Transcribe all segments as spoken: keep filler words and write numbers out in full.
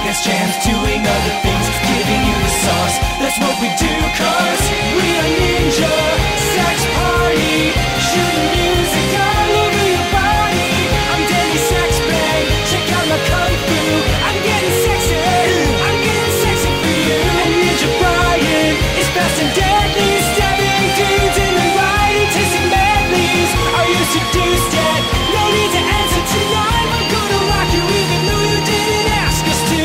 podcast jams, doing other things, giving you the sauce. That's what we do, cause we are ninja sex party, shooting music all over your body. I'm Danny Sex Bang, check out my kung fu. I'm getting sexy, I'm getting sexy for you. And Ninja Brian is fast and deadly, stabbing dudes in the right, tasting medleys. Are you seduced yet? No need to answer tonight. I'm gonna rock you even though you didn't ask us to.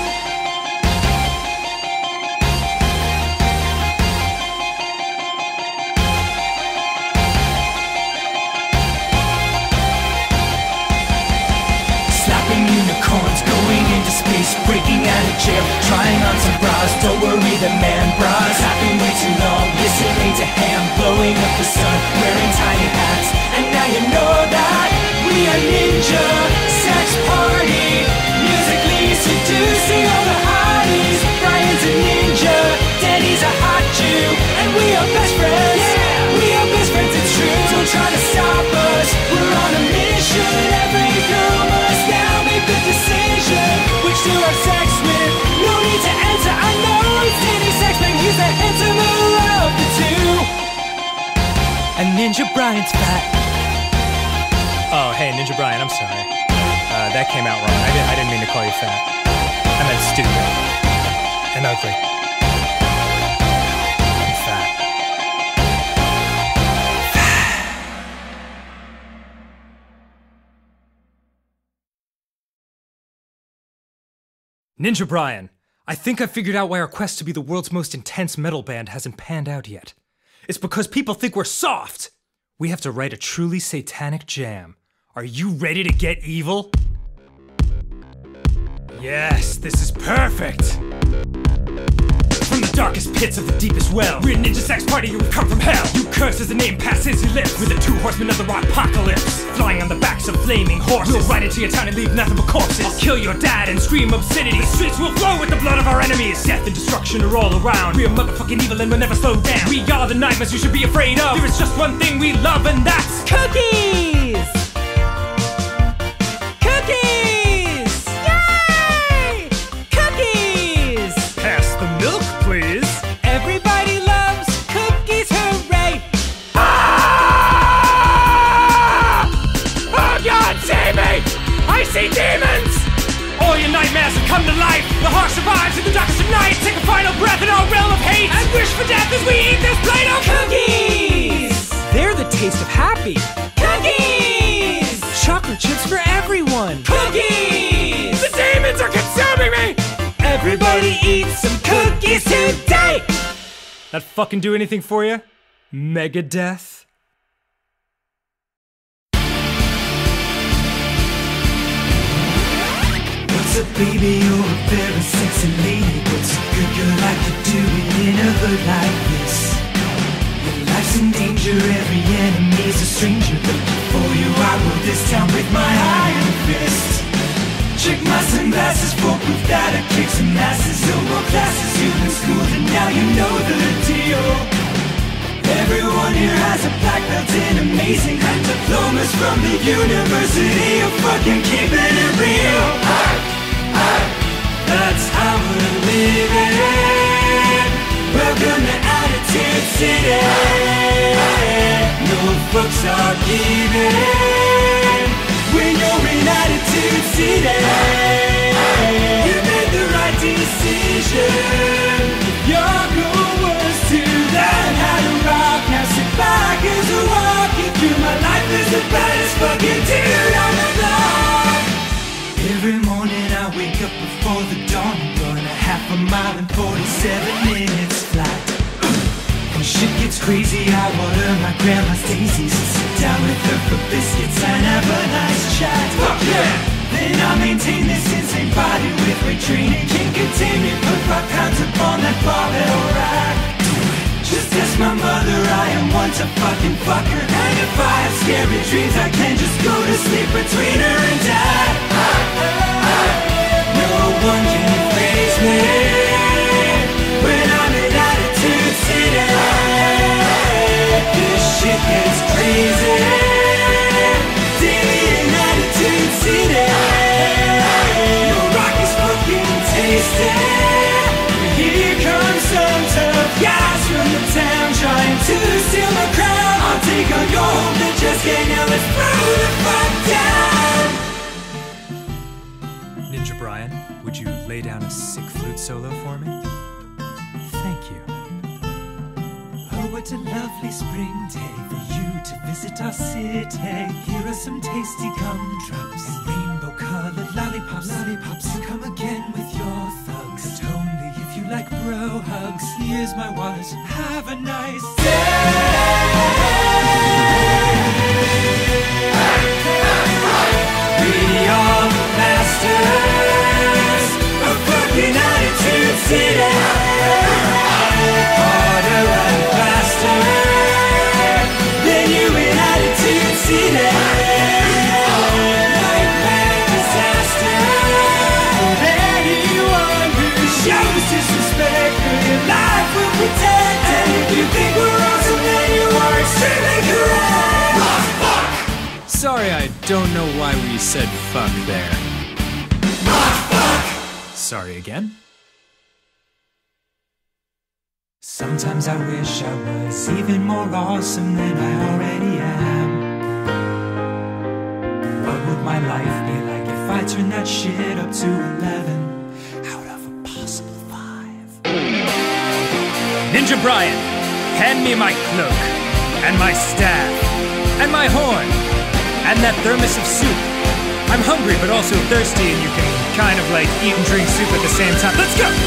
Slapping unicorns, going into space, breaking out of jail, trying on some bras. Don't worry, the man bras happened way too long. Listening to Ham, blowing up the sun, wearing tiny hats. And now you know that we are ninja sex party, musically seducing all the hotties. Brian's a ninja, Danny's a hot Jew, and we are best friends. Yeah, we are best friends, it's true. Don't try to stop us, we're on a mission. Every girl must now make the decision which to have sex with. No need to answer, I know it's Danny Sex Bang, he's the handsomer of the two. And Ninja Brian's fat. Oh, hey, Ninja Brian, I'm sorry. Uh, that came out wrong. I, did, I didn't mean to call you fat. I meant stupid. And ugly. And fat. Ninja Brian, I think I figured out why our quest to be the world's most intense metal band hasn't panned out yet. It's because people think we're soft! We have to write a truly satanic jam. Are you ready to get evil? Yes, this is perfect! From the darkest pits of the deepest well, we're a ninja sex party, you have come from hell. You curse as the name passes your lips. We're the two horsemen of the apocalypse, flying on the backs of flaming horses. We'll ride into your town and leave nothing but corpses. I'll kill your dad and scream obscenity. The streets will flow with the blood of our enemies. Death and destruction are all around. We are motherfucking evil and we'll never slow down. We are the nightmares you should be afraid of. There is just one thing we love and that's cookies! Cookies! Yay! Cookies! Pass the milk, please. Everybody loves cookies, hooray! Ah! Oh God, save me! I see demons! All your nightmares have come to life. The heart survives in the darkest of night. Take a final breath in our realm of hate and wish for death as we eat this plate of cookies! They're the taste of happy. Cookies! Chocolate chips for everyone. Cookies! The demons are consuming me! Everybody eat some cookies today! That fucking do anything for you? Megadeth? What's up, baby? You're a very sexy lady. What's a good girl like to do in a hood like this? Your life's in danger, every enemy's a stranger. But before you, I rule this town with my iron fist. Check my sunglasses for proof that I kick some asses. No more classes, you've been schooled and now you know the deal. Everyone here has a black belt in amazing and diplomas from the University of fucking keeping it real. That's how we're living. Welcome to Attitude City. No fucks are given when you're in Attitude City. You made the right decision. Your goal was to learn how to rock. Now sit back as I walk you through my life as the baddest fucking dude on the block. Every morning I wake up before the dawn and run a half a mile in forty-seven minutes flat. When shit gets crazy, I water my grandma's daisies and sit down with her for biscuits and have a nice chat. Fuck yeah! Then I maintain this insane body with weight training. Can't contain me, put five pounds up on that barbell rack. Just ask my mother, I am one to fucking fuck her. And if I have scary dreams, I can just go to sleep between her and dad. No one can face me when I'm in Attitude City. This shit gets crazy daily in Attitude City. No rock is fucking Brian, would you lay down a sick flute solo for me? Thank you. Oh, what a lovely spring day for you to visit our city. Here are some tasty gumdrops and rainbow-colored lollipops. Lollipops, come again with your thugs, but only if you like bro hugs. Here's my wallet. Have a nice day. We are masters of fucking attitude city. Harder and faster than you in attitude city. Nightmare disaster for anyone who shows disrespect for your life will protect. And if you think we're awesome, then you are extremely correct. Fuck! Sorry, I don't know why we said fuck there. Fuck! Sorry again? Sometimes I wish I was even more awesome than I already am. What would my life be like if I turned that shit up to eleven out of a possible five? Ninja Brian, hand me my cloak, and my staff, and my horn, and that thermos of soup. I'm hungry but also thirsty, and you can kind of like eat and drink soup at the same time. Let's go!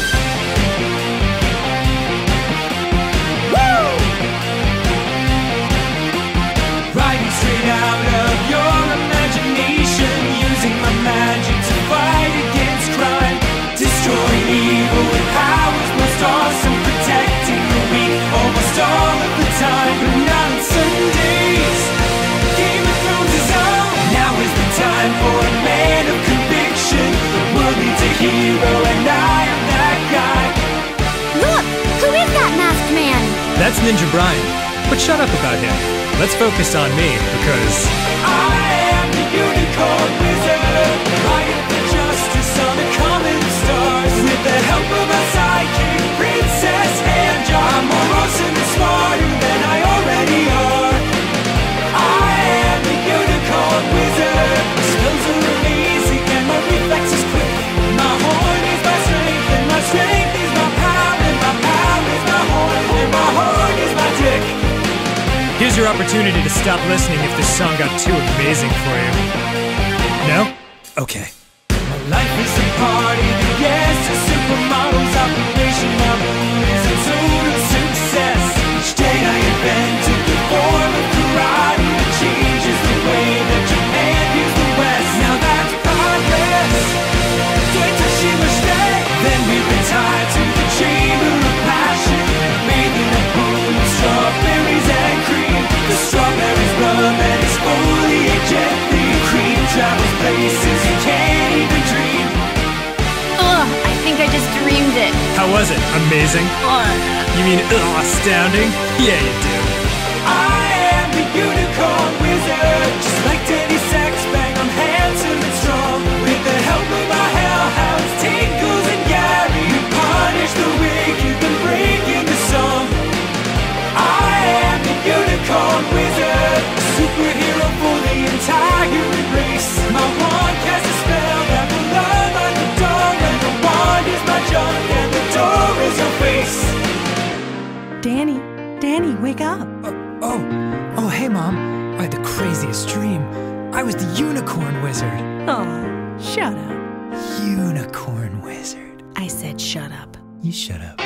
Riding straight out of your imagination, using my magic to fight against crime, destroying evil with powers most awesome, protecting the weak almost all of the time, but not on Sundays. Game of Thrones is on. Now is the time for a man of conviction. The world needs a hero, and I am that guy. Look! Who is that masked man? That's Ninja Brian, but shut up about him. Let's focus on me, because I am the unicorn wizard, riding for justice on the common stars, with the help of a sidekick, Princess Handjar. I'm more awesome and smarter than I already are. I am the unicorn wizard. My spells are amazing and my reflex is quick. My horn is my strength and my strength is my power, and my power is my horn, and my horn is my dick. here's your opportunity to stop listening if this song got too amazing for you. No? Okay. My life is a party, the yes to supermodels. Operation Marble is a total success. Each day I invent a new form of karate that changes the way that Japan views the West. Now that's progress. Get to Shimashite. Then we retire to the chamber of passion, made in a pool of strawberries and cream. The strawberries rum and exfoliate gently. Cream travels places you can't even dream. Ugh, I think I just dreamed it. How was it? Amazing? Ugh. You mean ugh, astounding? Yeah, you do. I am the unicorn wizard. Just like Danny Saxbang, I'm handsome and strong. With the help of my hellhounds, Tinkles and Gary, you punish the wicked and break into song. I am the unicorn wizard, a superhero for the entire race. My wand casts a spell that will unlock the door, and the wand is my junk, and the door is your face. Danny, Danny, wake up. Oh, oh, oh, hey, Mom. I had the craziest dream. I was the unicorn wizard. Oh, shut up. Unicorn wizard. I said shut up. You shut up.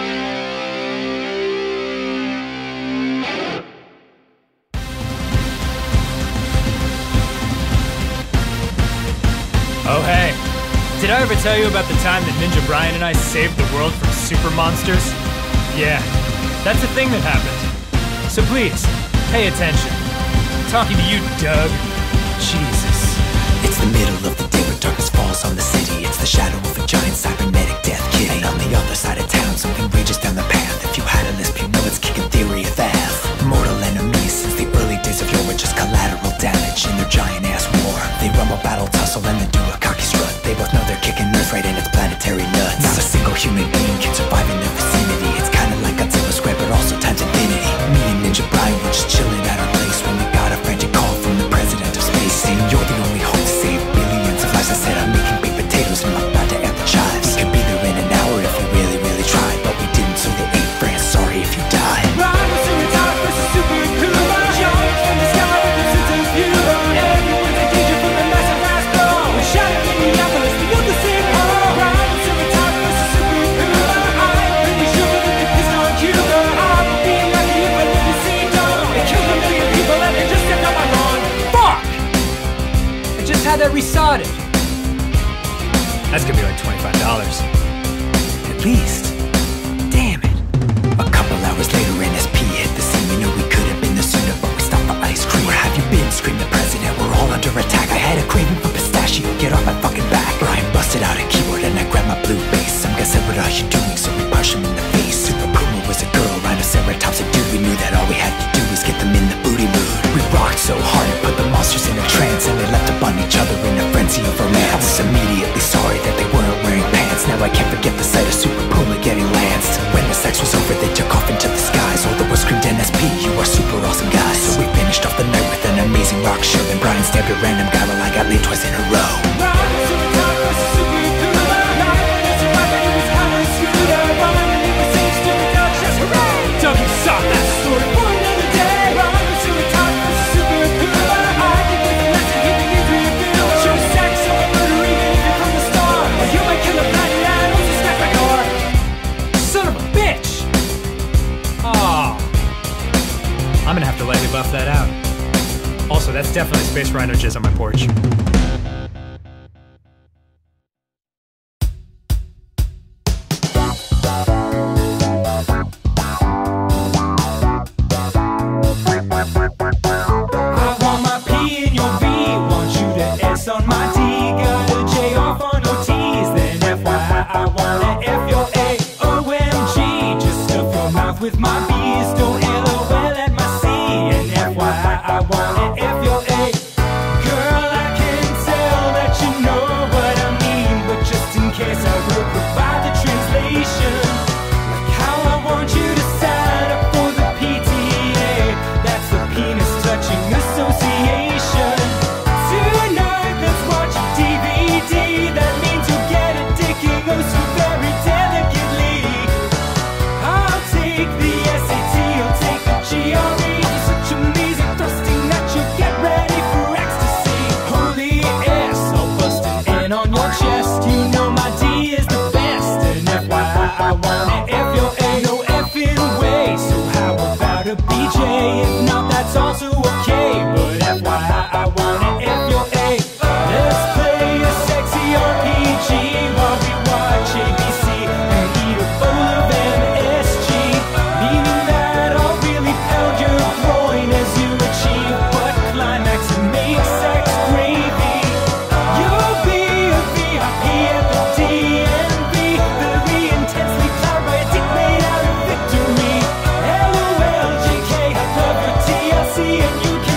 Oh, hey. Did I ever tell you about the time that Ninja Brian and I saved the world from super monsters? Yeah, that's a thing that happened. So please, pay attention. I'm talking to you, Doug. Jesus. It's the middle of the day when darkness falls on the city. It's the shadow of a giant cybernetic death kitty. And on the other side of town, something rages down the path. If you had a lisp, you know it's kicking theory of that. Mortal enemies since the early days of yore were just collateral damage in their giant ass war. They rumble, battle, tussle, and then do a cocky strut. They both know they're kicking Earth right in its planetary nuts. Not a single human being can survive in their vicinity. It's kinda like Godzilla squared, but also times infinity. Me and Ninja Brian were just chilling at our place when we got a frantic call from the president of space, saying you're the only hope to save billions of lives. I said I'm making baked potatoes in my that resodded. That's gonna be like twenty-five dollars. At least. Damn it. A couple hours later, N S P hit the scene. You knew we could have been there sooner, but we stopped for ice cream. Where have you been? Screamed the president. We're all under attack. I had a craving for pistachio. Get off my fucking back. Brian busted out a keyboard and I grabbed my blue bass. Some guy said, what are you doing? So we push him in the face. Super Puma was a girl, Rhinoceratops a dude. We knew that all we had to do was get them in the booty mood. We rocked so hard it put the monsters in a trance, and they leapt upon each other in a frenzy of romance. I was immediately sorry that they weren't wearing pants. Now I can't forget the sight of Super Puma getting lanced. When the sex was over, they took off into the skies. All the boys screamed N S P, you are super awesome guys. So we finished off the night with an amazing rock show. Then Brian stabbed a random guy while I got laid twice in a row. Doug, you suck! That's a story for another day! Riding to the top of the super cool. I think with the lesson keeping you through your field. Show sex or murder even if you're from the start. Or you might kill a planet animals and smack my car. Son of a bitch! Aw. I'm gonna have to lightly buff that out. Also, that's definitely Space Rhino jizz on my porch. With my B's, don't LOL at my C. And F Y I, I want it F your A. Girl, I can tell that you know what I mean, but just in case I will provide the translation. Like how I want you to sign up for the P T A. That's the Penis Touching Association. Tonight, let's watch a D V D. That means you'll get a dicking oh so very delicately. I'll take the S A T, you'll take the G R E. Such amazing thrusting that you'll get ready for ecstasy. Holy S, all busting in on your chest. You know my D is the best. And F Y I, I want it F your A. No effing way, so how about a B J? If not, that's also okay. But F Y I, I want it F your A. Let's play a sexy R P G while we watch A B C and eat a bowl of M S G. Meaning that I'll really pound your groin as you achieve butt climax and make sex gravy. You'll be a V I P at the D M V, very intensely plowed by a dick made out of victory. LOL, J K, I love your T L C and U K.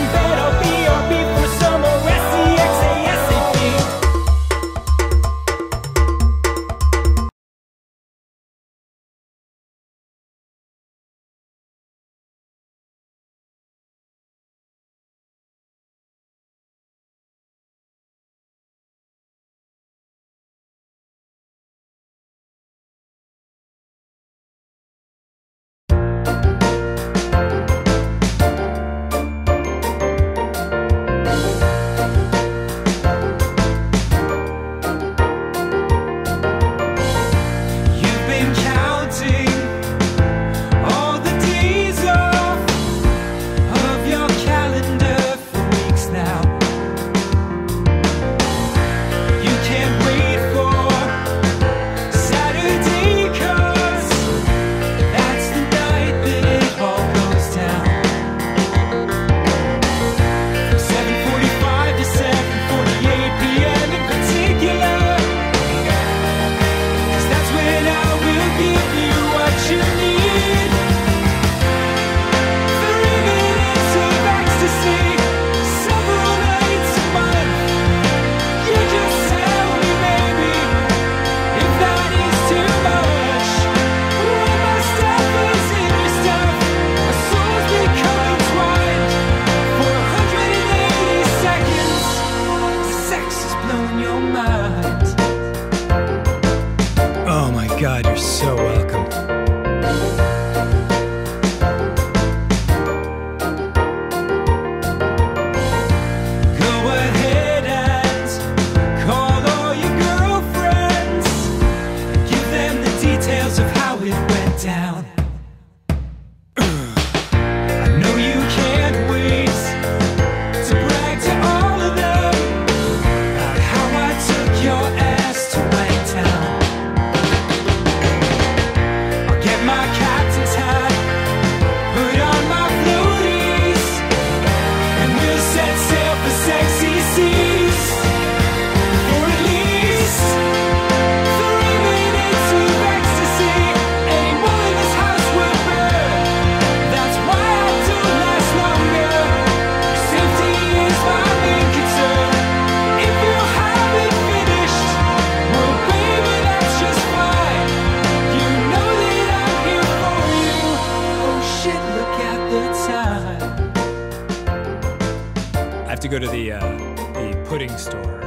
go to the uh, the pudding store.